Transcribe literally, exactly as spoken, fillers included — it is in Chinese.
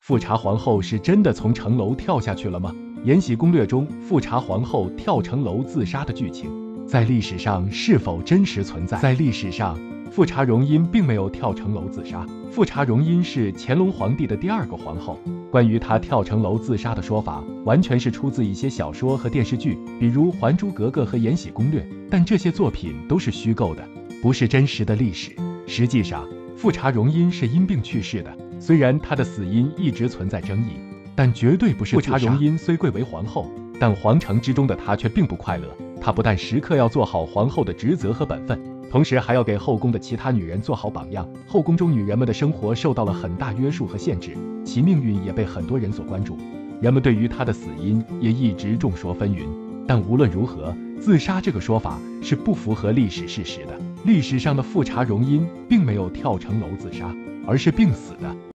富察皇后是真的从城楼跳下去了吗？《延禧攻略》中富察皇后跳城楼自杀的剧情，在历史上是否真实存在？在历史上，富察容音并没有跳城楼自杀。富察容音是乾隆皇帝的第二个皇后。关于她跳城楼自杀的说法，完全是出自一些小说和电视剧，比如《还珠格格》和《延禧攻略》，但这些作品都是虚构的，不是真实的历史。实际上，富察容音是因病去世的，虽然她的死因一直存在争议，但绝对不是自杀。富察容音虽贵为皇后，但皇城之中的她却并不快乐。她不但时刻要做好皇后的职责和本分，同时还要给后宫的其他女人做好榜样。后宫中女人们的生活受到了很大约束和限制，其命运也被很多人所关注。人们对于她的死因也一直众说纷纭。但无论如何，自杀这个说法是不符合历史事实的。历史上的富察容音并没有跳城楼自杀，而是病死的。